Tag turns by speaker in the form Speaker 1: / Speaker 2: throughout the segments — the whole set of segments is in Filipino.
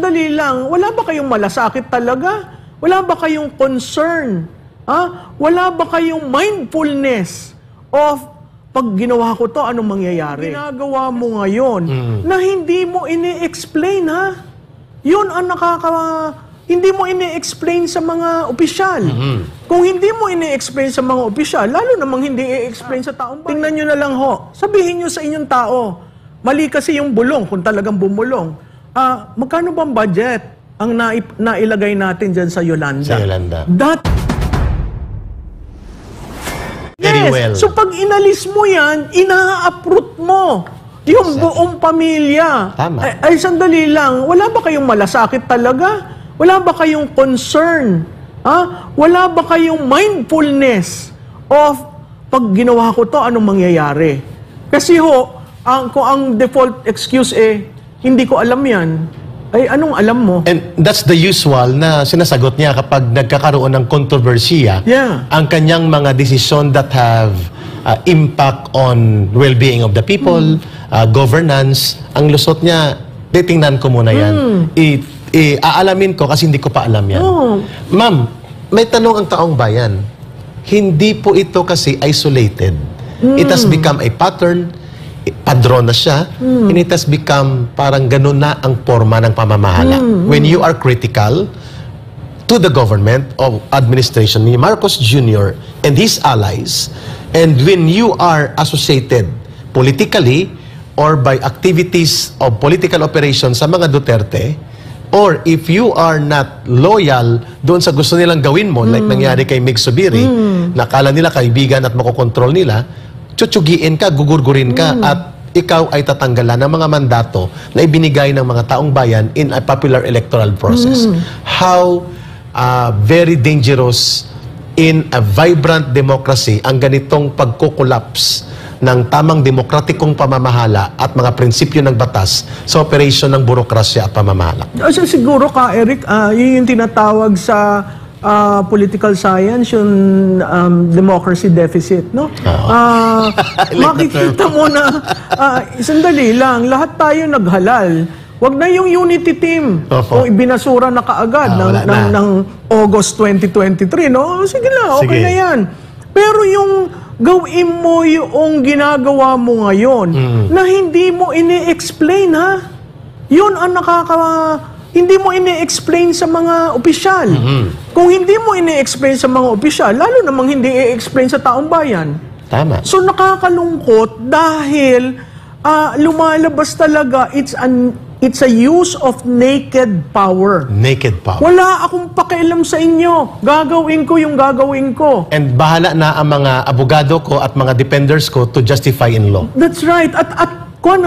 Speaker 1: sandali lang. Wala ba kayong malasakit talaga? Wala ba kayong concern? Wala ba kayong mindfulness of pag ginawa ko to, anong mangyayari? Ginagawa mo ngayon na hindi mo ini-explain, ha? Yun ang hindi mo ini-explain sa mga opisyal. Kung hindi mo ini-explain sa mga opisyal, lalo namang hindi i-explain sa taong bayan. Tingnan nyo na lang ho. Sabihin nyo sa inyong tao, mali kasi yung bulong, kung talagang bumulong. Magkano bang budget ang nailagay natin dyan sa Yolanda?
Speaker 2: Sa Yolanda.
Speaker 1: Yes.
Speaker 2: Well.
Speaker 1: So pag inalis mo yan, ina-uproot mo yung buong pamilya.
Speaker 2: Tama.
Speaker 1: Ay, sandali lang. Wala ba kayong malasakit talaga? Wala ba kayong concern? Wala ba kayong mindfulness of pag ginawa ko to, anong mangyayari? Kasi kung ang default excuse hindi ko alam yan, ay anong alam mo?
Speaker 2: And that's the usual na sinasagot niya kapag nagkakaroon ng kontrobersiya.
Speaker 1: Yeah.
Speaker 2: Ang kanyang mga desisyon that have impact on well-being of the people, governance, ang lusot niya, titingnan ko muna yan. Aalamin ko kasi hindi ko pa alam yan. Ma'am, may tanong ang taong bayan. Hindi po ito kasi isolated. It has become a pattern, padron na siya, and it has become parang ganun na ang forma ng pamamahala. When you are critical to the government of administration ni Marcos Jr. and his allies, and when you are associated politically or by activities of political operations sa mga Duterte, or if you are not loyal doon sa gusto nilang gawin mo, like nangyari kay Mig Subiri, nakala nila kaibigan at makokontrol nila, tsutsugiin ka, gugurgurin ka, at ikaw ay tatanggalan ng mga mandato na ibinigay ng mga taong bayan in a popular electoral process. How very dangerous in a vibrant democracy ang ganitong pagkukulaps ng tamang demokratikong pamamahala at mga prinsipyo ng batas sa operasyon ng burokrasya at pamamahala.
Speaker 1: Siguro ka, Eric, yun yung tinatawag sa political science, yung democracy deficit, no? Makikita mo na, sandali lang, lahat tayo naghalal. Wag na yung unity team. O ibinasura na kaagad ng August 2023, no? Sige na, okay na yan. Pero yung gawin mo yung ginagawa mo ngayon na hindi mo ini-explain, ha? Yun ang hindi mo ini-explain sa mga opisyal. Kung hindi mo ini-explain sa mga opisyal, lalo namang hindi i-explain sa taong bayan.
Speaker 2: Tama.
Speaker 1: So nakakalungkot dahil lumalabas talaga it's a use of naked power.
Speaker 2: Naked power.
Speaker 1: Wala akong pakialam sa inyo. Gagawin ko yung gagawin ko.
Speaker 2: And bahala na ang mga abogado ko at mga defenders ko to justify in law.
Speaker 1: That's right. At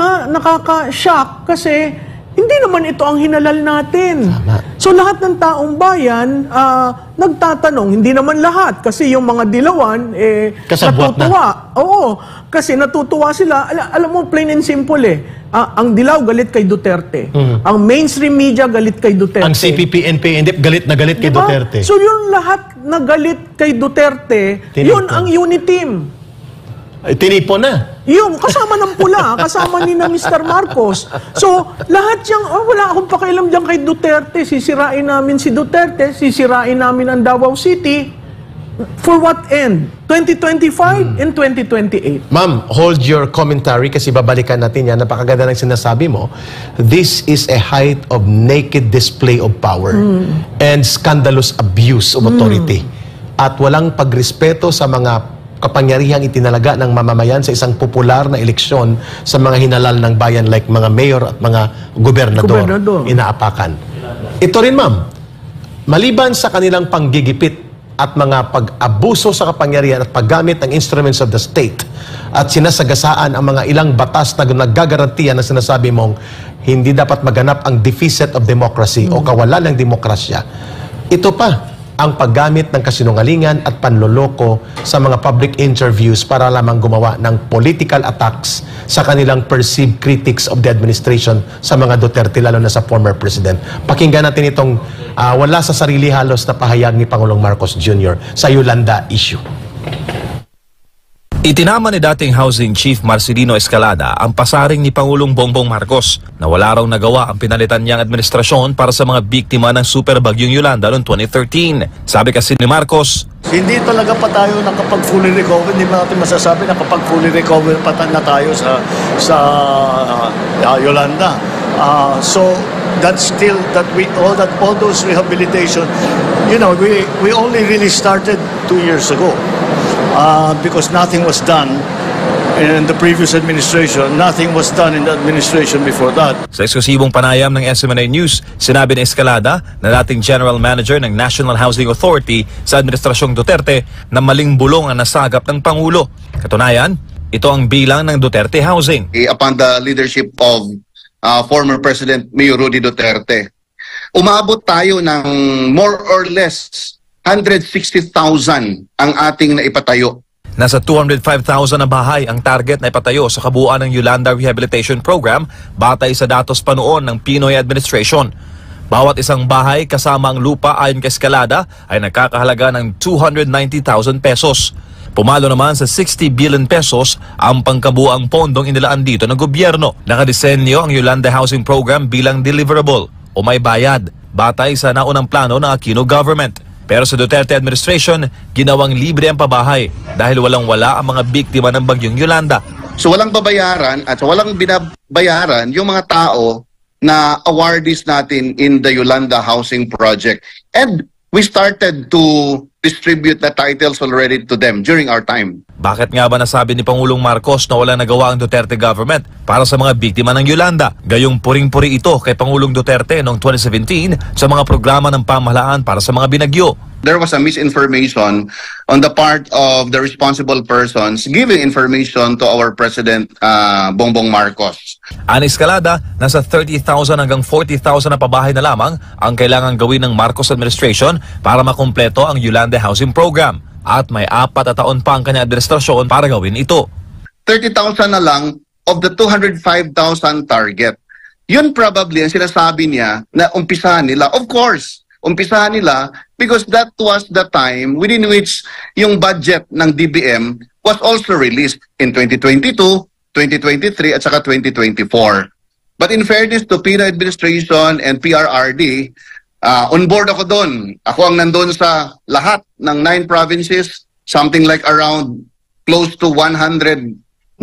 Speaker 1: nakaka-shock kasi hindi naman ito ang hinalal natin.
Speaker 2: Tama.
Speaker 1: So lahat ng taong bayan nagtatanong, hindi naman lahat kasi yung mga dilawan
Speaker 2: kasabwat
Speaker 1: natutuwa. Oo, kasi natutuwa sila. Alam mo, plain and simple ang dilaw galit kay Duterte. Ang mainstream media galit kay Duterte.
Speaker 2: Ang CPP, NP, galit na galit kay Duterte.
Speaker 1: So yung lahat na galit kay Duterte, yun ang unity team.
Speaker 2: Tinipo na.
Speaker 1: Yung kasama ng pula, kasama ni na Mr. Marcos. So, lahat yung, wala akong pakialam dyan kay Duterte. Sisirain namin si Duterte, sisirain namin ang Davao City. For what end? 2025 and 2028.
Speaker 2: Ma'am, hold your commentary kasi babalikan natin yan. Napakaganda ng sinasabi mo. This is a height of naked display of power and scandalous abuse of authority. At walang pagrespeto sa mga kapangyarihang itinalaga ng mamamayan sa isang popular na eleksyon sa mga hinalal ng bayan like mga mayor at mga gobernador. Inaapakan. Ito rin, ma'am, maliban sa kanilang panggigipit at mga pag-abuso sa kapangyarihan at paggamit ng instruments of the state at sinasagasaan ang mga ilang batas na naggagarantiya na sinasabi mong hindi dapat maganap ang deficit of democracy o kawalan ng demokrasya. Ito pa, ang paggamit ng kasinungalingan at panloloko sa mga public interviews para lamang gumawa ng political attacks sa kanilang perceived critics of the administration sa mga Duterte, lalo na sa former president. Pakinggan natin itong wala sa sarili halos na pahayag ni Pangulong Marcos Jr. sa Yolanda issue.
Speaker 3: Itinama ni dating Housing Chief Marcelino Escalada ang pasaring ni Pangulong Bongbong Marcos na wala raw nagawa ang pinalitan niyang administrasyon para sa mga biktima ng Super Bagyong Yolanda noong 2013. Sabi kasi ni Marcos,
Speaker 4: hindi talaga pa tayo nakapag fully recover. Hindi pa natin masasabi nakapag fully recover pa na tayo sa Yolanda. So that's still that we all those rehabilitation, we only really started 2 years ago. Because nothing was done in the previous administration, nothing was done in the administration before that.
Speaker 3: Sa eksklusibong panayam ng SMNI News, sinabi ni Escalada na dating General Manager ng National Housing Authority sa Administrasyong Duterte na maling bulong ang nasagap ng Pangulo. Katunayan, ito ang bilang ng Duterte Housing.
Speaker 5: Upon the leadership of former President Mayor Rudy Duterte, umabot tayo ng more or less 160,000 ang ating naipatayo.
Speaker 3: Nasa 205,000 na bahay ang target na ipatayo sa kabuuan ng Yolanda Rehabilitation Program batay sa datos pa noon ng Pinoy Administration. Bawat isang bahay kasama ang lupa ayon kay Escalada ay nagkakahalaga ng 290,000 pesos. Pumalo naman sa 60 billion pesos ang pangkabuang pondong inilaan dito ng gobyerno. Nakadisenyo ang Yolanda Housing Program bilang deliverable o may bayad batay sa naunang plano ng Aquino government. Pero sa Duterte administration, ginawang libre ang pabahay dahil walang-wala ang mga biktima ng Bagyong Yolanda.
Speaker 5: So walang babayaran at walang binabayaran yung mga tao na awardees natin in the Yolanda Housing Project. And we started to distribute the titles already to them during our time.
Speaker 3: Bakit nga ba nasabi ni Pangulong Marcos na wala nagawa ang Duterte government para sa mga biktima ng Yolanda? Gayong puring-puri ito kay Pangulong Duterte noong 2017 sa mga programa ng pamahalaan para sa mga binagyo.
Speaker 5: There was a misinformation on the part of the responsible persons giving information to our President Bongbong Marcos.
Speaker 3: Ani Escalada, nasa 30,000 hanggang 40,000 na pabahay na lamang ang kailangan gawin ng Marcos administration para makumpleto ang Yolanda Housing Program at may 4 na taon pa ang kanyang administrasyon para gawin ito.
Speaker 5: 30,000 na lang of the 205,000 target. Yun probably ang sinasabi niya na umpisahan nila. Of course, umpisahan nila because that was the time within which yung budget ng DBM was also released in 2022, 2023 at saka 2024. But in fairness to PINA administration and PRRD, on board ako doon. Ako ang nandun sa lahat ng 9 provinces, something like around close to 190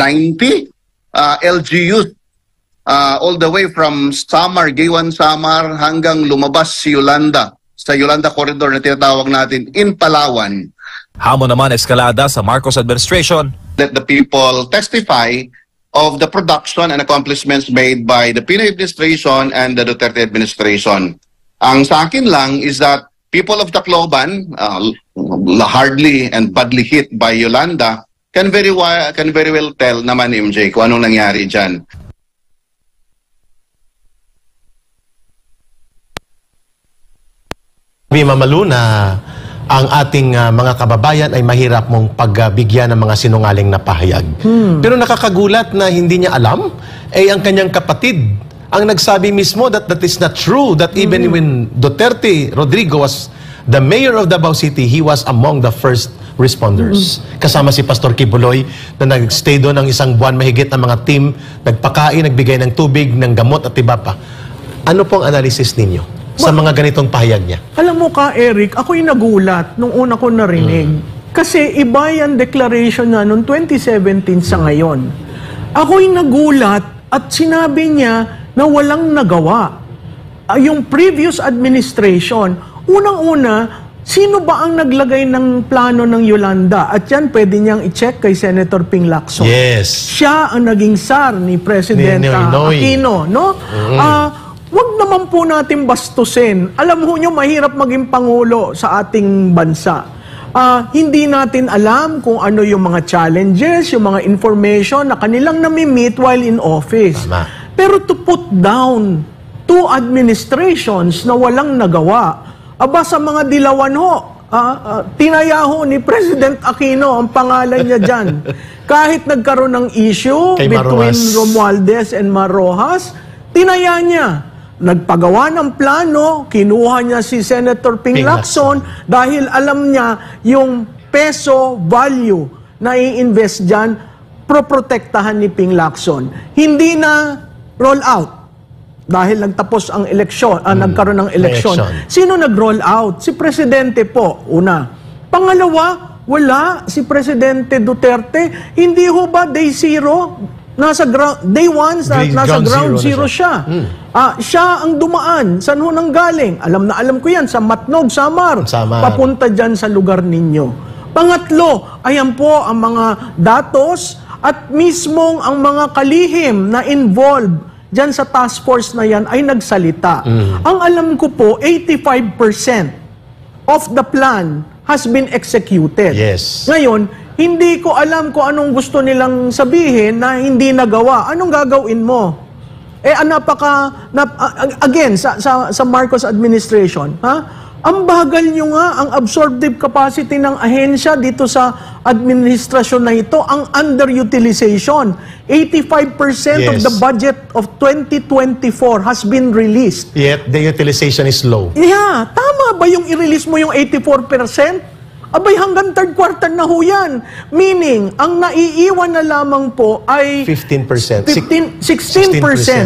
Speaker 5: LGUs. All the way from Samar, Giwan Samar hanggang lumabas si Yolanda sa Yolanda Corridor na tinatawag natin in Palawan.
Speaker 3: Hamon naman Escalada sa Marcos administration.
Speaker 5: Let the people testify of the production and accomplishments made by the Pinoy administration and the Duterte administration. Ang sa akin lang is that people of Tacloban, hardly and badly hit by Yolanda, can very well tell naman MJ kung anong nangyari dyan.
Speaker 2: Mamalu na ang ating mga kababayan ay mahirap mong pagbigyan ng mga sinungaling na pahayag. Pero nakakagulat na hindi niya alam, ang kanyang kapatid ang nagsabi mismo that is not true, that even when Duterte Rodrigo was the mayor of Davao City, he was among the first responders. Kasama si Pastor Kibuloy na nag-stay doon ng isang buwan mahigit ng mga team, nagpakain, nagbigay ng tubig, ng gamot at iba pa. Ano pong analysis ninyo sa mga ganitong pahayag niya?
Speaker 1: Alam mo ka, Eric, ako'y nagulat nung una ko narinig. Kasi iba yan declaration na noong 2017 sa ngayon. Ako'y nagulat at sinabi niya na walang nagawa. Yung previous administration, unang-una, sino ba ang naglagay ng plano ng Yolanda? At yan pwede niyang i-check kay Senator Ping Lacson.
Speaker 2: Yes.
Speaker 1: Siya ang naging SAR ni President Aquino, no? Wag naman po natin bastusin. Alam ho nyo, mahirap maging pangulo sa ating bansa. Hindi natin alam kung ano yung mga challenges, yung mga information na kanilang nami-meet while in office.
Speaker 2: Tama.
Speaker 1: Pero to put down 2 administrations na walang nagawa, sa mga dilawan ho, tinaya ho ni President Aquino ang pangalan niya dyan. Kahit nagkaroon ng issue between Romualdez and Marrojas, tinaya niya. Nagpagawa ng plano, kinuha niya si Senator Ping Lacson dahil alam niya yung peso value na i-invest dyan, proprotektahan ni Ping Lacson. Hindi na roll out. Dahil nagtapos ang eleksyon, nagkaroon ng eleksyon. Sino nag-roll out? Si Presidente po, una. Pangalawa, wala si Presidente Duterte. Hindi ho ba day zero? Day one, nasa ground zero siya. Siya ang dumaan. Saan ho nang galing? Alam ko yan, sa Matnog, Samar. Papunta dyan sa lugar ninyo. Pangatlo, ayan po ang mga datos at mismong ang mga kalihim na involved dyan sa task force na yan ay nagsalita. Ang alam ko po, 85% of the plan has been executed.
Speaker 2: Yes.
Speaker 1: Ngayon, hindi ko alam kung anong gusto nilang sabihin na hindi nagawa. Anong gagawin mo? Again, sa Marcos administration, ang bagal nyo nga, ang absorptive capacity ng ahensya dito sa administrasyon na ito, ang underutilization. 85% of the budget of 2024 has been released.
Speaker 2: Yet, the utilization is low.
Speaker 1: Yeah, tama ba yung i-release mo yung 84%? Abay, hanggang third quarter na ho yan. Meaning, ang naiiwan na lamang po ay
Speaker 2: 15%.
Speaker 1: 16%.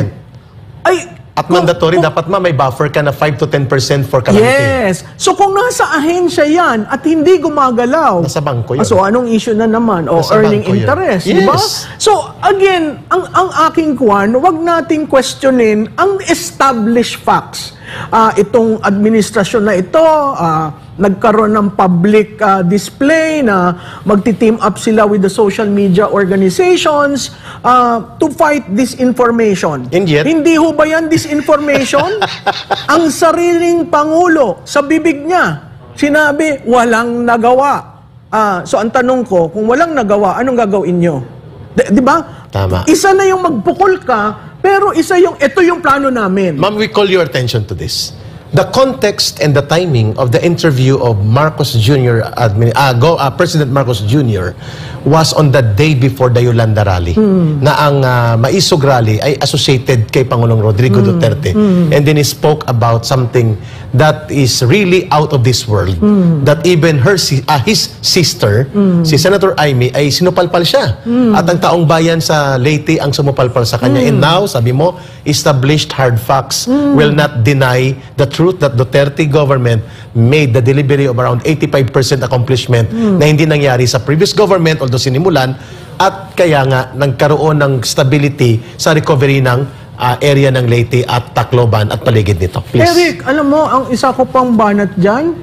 Speaker 1: Ay,
Speaker 2: at mandatory, dapat may buffer ka na 5 to 10% for calamity.
Speaker 1: yes. So kung nasa ahensya yan at hindi gumagalaw,
Speaker 2: nasa bangko yun.
Speaker 1: So anong issue na naman? O
Speaker 2: Nasa
Speaker 1: earning
Speaker 2: bangko yun.
Speaker 1: interest,
Speaker 2: Yes.
Speaker 1: di ba? So again, ang aking kuwan, wag nating questionin ang established facts. Itong administrasyon na ito, nagkaroon ng public display na magti-team up sila with the social media organizations to fight disinformation.
Speaker 2: And yet,
Speaker 1: hindi ho ba yan disinformation? Ang sariling Pangulo, sa bibig niya, sinabi, walang nagawa. So ang tanong ko, kung walang nagawa, anong gagawin nyo? Di ba?
Speaker 2: Tama.
Speaker 1: Isa na yung magpukol ka, pero ito yung plano namin.
Speaker 2: Ma'am, we call your attention to this. The context and the timing of the interview of Marcos Jr., President Marcos Jr., was on the day before the Yolanda rally. Na ang Maisog rally ay associated kay Pangulong Rodrigo Duterte. And then he spoke about something that is really out of this world. That even his sister, si Senator Amy, ay sinupalpal siya. At ang taong bayan sa Leyte ang sumupalpal sa kanya. And now, sabi mo, established hard facts will not deny the truth that Duterte government made the delivery of around 85% accomplishment na hindi nangyari sa previous government, although sinimulan, at kaya nga nagkaroon ng stability sa recovery ng area ng Leyte at Tacloban at paligid nito. Please.
Speaker 1: Eric, alam mo, ang isa ko pang banat dyan,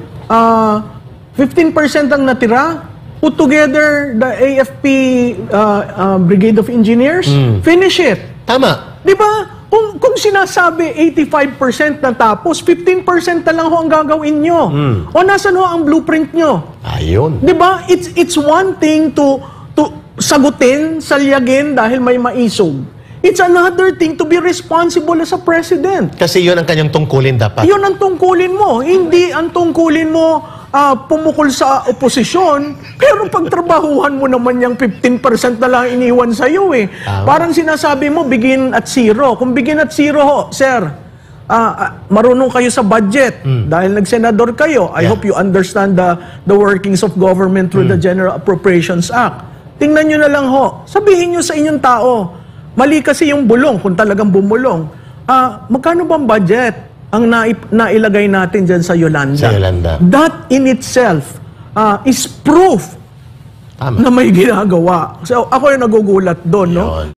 Speaker 1: 15% ang natira. Put together the AFP Brigade of Engineers, finish it.
Speaker 2: Tama.
Speaker 1: Di ba? Kung sinasabi 85% na tapos, 15% na lang ho ang gagawin nyo. O nasan ho ang blueprint nyo?
Speaker 2: Ayun.
Speaker 1: Di ba? It's one thing to sagutin, salyagin dahil may maisog. It's another thing to be responsible as a president.
Speaker 2: Kasi yun ang kanyang tungkulin dapat.
Speaker 1: Yun ang tungkulin mo. Hindi ang tungkulin mo pumukol sa oposisyon, pero pagtrabahuhan mo naman yung 15% na lang iniwan sa'yo eh. Parang sinasabi mo, begin at zero. Kung begin at zero ho, sir, marunong kayo sa budget dahil nagsenador kayo. I hope you understand the workings of government through the General Appropriations Act. Tingnan nyo na lang ho. Sabihin nyo sa inyong tao, mali kasi yung bulong kung talagang bumulong. Magkano bang budget ang nailagay natin dyan sa Yolanda?
Speaker 2: Sa Yolanda.
Speaker 1: That in itself is proof
Speaker 2: Tama.
Speaker 1: na may ginagawa. So ako yung nagugulat doon, no?
Speaker 2: Yun.